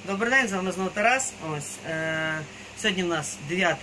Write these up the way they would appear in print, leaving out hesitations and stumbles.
Добрий день, з вами знову Тарас. Сьогодні в нас 9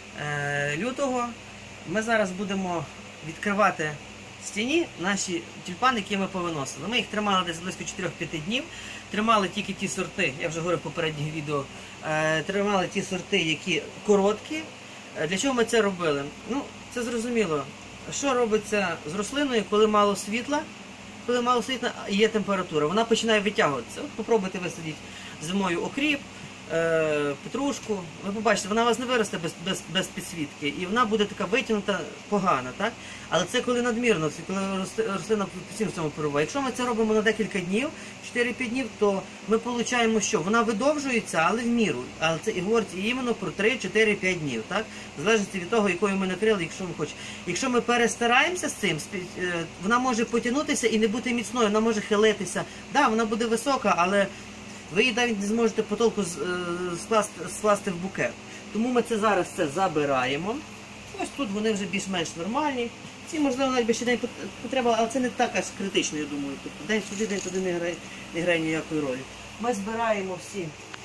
лютого. Ми зараз будемо відкривати в стіні наші тюльпани, які ми повиносили. Ми їх тримали десь близько 4-5 днів. Тримали тільки ті сорти, я вже говорив в попередніх відео, тримали ті сорти, які короткі. Для чого ми це робили? Ну, це зрозуміло. Що робиться з рослиною, коли мало світла? Коли мало світла і є температура, вона починає витягуватися. От попробуйте висадити зимою окріп, петрушку. Ви побачите, вона у вас не виросте без підсвітки. І вона буде така витягнута, погана. Так? Але це коли надмірно, це коли рослина постійно в цьому перебуває. Якщо ми це робимо на декілька днів, 4-5 днів, то ми отримуємо що? Вона видовжується, але в міру. Але це і говорить іменно про 3-4-5 днів. Так? В залежності від того, якою ми накрили, якщо ми хочемо. Якщо ми перестараємося з цим, вона може потягнутися і не бути міцною, вона може хилитися. Так, вона буде висока, але ви її навіть не зможете потолку скласти в букет. Тому ми це зараз забираємо. Ось тут вони вже більш-менш нормальні. Ці, можливо, навіть ще день потреба, але це не так аж критично, я думаю. Тобто день сюди, день туди не грає ніякої ролі. Ми збираємо всі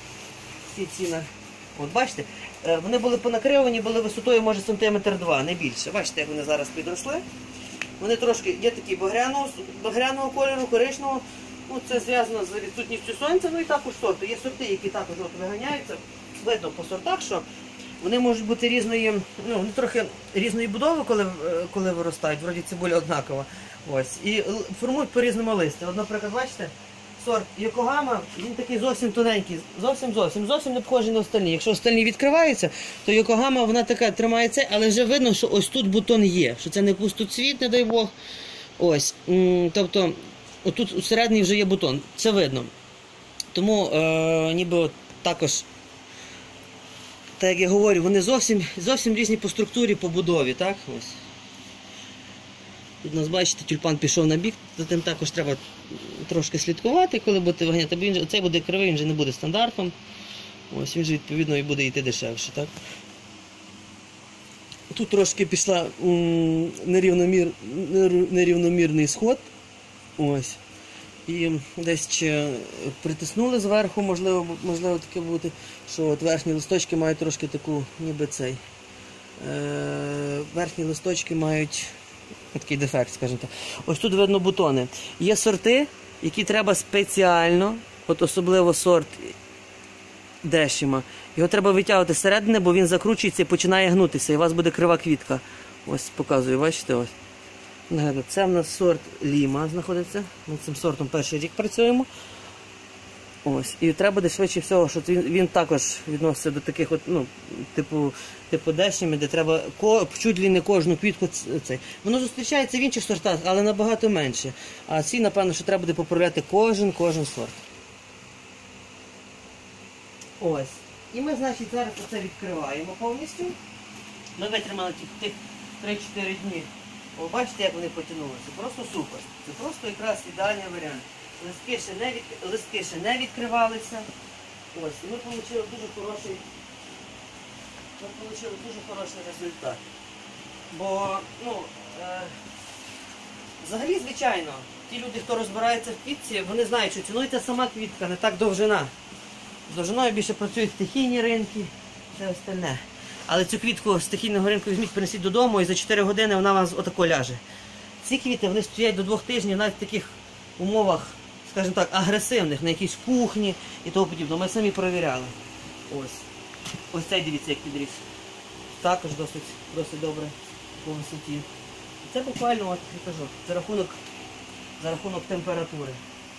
ці. От бачите, вони були понакривані, були висотою, може, сантиметр 2, не більше. Бачите, як вони зараз підросли. Вони трошки є такі багряного кольору, коричневого. Ну, це зв'язано з відсутністю сонця, ну і також сорти. Є сорти, які також виганяються. Видно по сортах, що вони можуть бути різної, ну, трохи різної будови, коли виростають, вроді цибуля однакова. Ось. І формують по-різному листя. От, наприклад, бачите, сорт Йокогама, він такий зовсім тоненький, зовсім не похожий на остальні. Якщо остальні відкриваються, то Йокогама, вона така тримається, але вже видно, що ось тут бутон є, що це не пустоцвіт, не дай Бог. Ось. Тобто, отут всередині вже є бутон, це видно. Тому ніби також, так як я говорю, вони зовсім різні по структурі, по будові. Так? Ось. Тут у нас, бачите, тюльпан пішов на бік, за тим також треба трошки слідкувати, коли будете виганяти, бо цей буде кривий, він вже не буде стандартом. Ось, він же, відповідно, і буде йти дешевше. Так? Тут трошки пішла нерівномірний сход. Ось. І десь ще притиснули зверху, можливо таке бути, що от верхні листочки мають трошки таку, ніби цей. Верхні листочки мають такий дефект, скажімо так. Ось тут видно бутони. Є сорти, які треба спеціально, от особливо сорт Дешіма. Його треба витягувати зсередини, бо він закручується і починає гнутися, і у вас буде крива квітка. Ось показую, бачите, ось. Це в нас сорт Ліма знаходиться. Ми цим сортом перший рік працюємо. Ось. І треба буде швидше всього, що він також відноситься до таких от, ну, типу Дешіми, де треба чуть ли не кожну квітку цей. Воно зустрічається в інших сортах, але набагато менше. А ці, напевно, що треба буде поправляти кожен сорт. Ось. І ми, значить, зараз оце відкриваємо повністю. Ми витримали тих 3-4 дні. О, бачите, як вони потягнулися? Просто супер. Це просто якраз ідеальний варіант. Листки ще не відкривалися. Ось, і ми отримали дуже хороший результат. Бо, ну, взагалі, звичайно, ті люди, хто розбирається в квітці, вони знають, що цінується сама квітка, не так довжина. З довжиною більше працюють стихійні ринки, все остальне. Але цю квітку з стихійного ринку візьміть, принесіть додому і за 4 години вона у вас отако ляже. Ці квіти, вони стоять до 2 тижнів навіть в таких умовах, скажімо так, агресивних, на якійсь кухні і того подібного. Ми самі перевіряли. Ось цей, дивіться, як підріс. Також досить добре по висоті. Це буквально, от я кажу, за рахунок температури.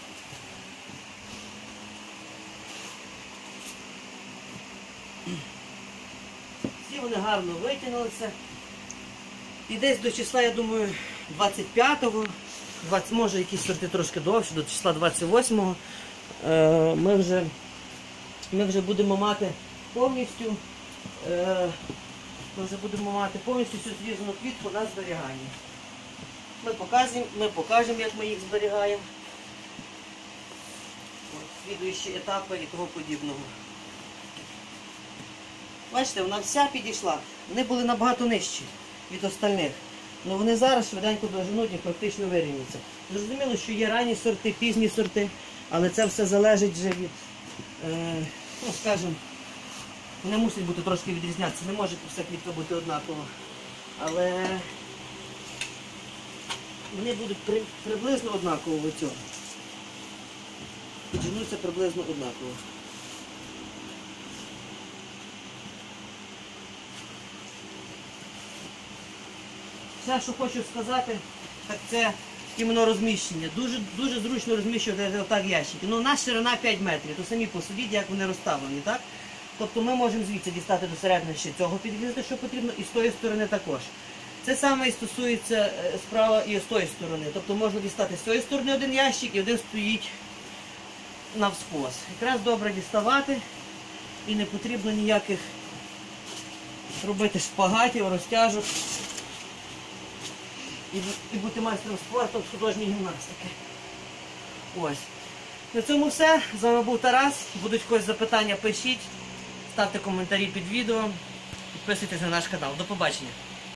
Всі вони гарно витягнулися. І десь до числа, я думаю, 25-го, може якісь сорти трошки довше, до числа 28-го, ми вже будемо мати повністю цю зрізану квітку на зберіганні. Ми покажемо, як ми їх зберігаємо. Слідуючі етапи і того подібного. Бачите, вона вся підійшла. Вони були набагато нижчі від остальних. Але вони зараз швиденько доженуть і практично вирівняться. Зрозуміло, що є ранні сорти, пізні сорти, але це все залежить вже ну скажімо, вони мусять бути трошки відрізнятися, не може вся квітка бути однакова. Але вони будуть приблизно однаково в цьому. Підженуться приблизно однаково. Все, що хочу сказати, так це іменно розміщення. Дуже зручно розміщувати отак ящики. Ну, у нас ширина 5 метрів, то самі посудіть, як вони розставлені, так? Тобто ми можемо звідси дістати до середини ще цього підрізати, що потрібно, і з тої сторони також. Це саме і стосується справа і з тої сторони. Тобто можна дістати з цієї сторони один ящик і один стоїть навскос. Якраз добре діставати і не потрібно ніяких робити шпагатів, розтяжок і бути майстром спорту з художньої гімнастики. Ось. На цьому все. З вами був Тарас. Будуть якісь запитання, пишіть, ставте коментарі під відео, підписуйтесь на наш канал. До побачення.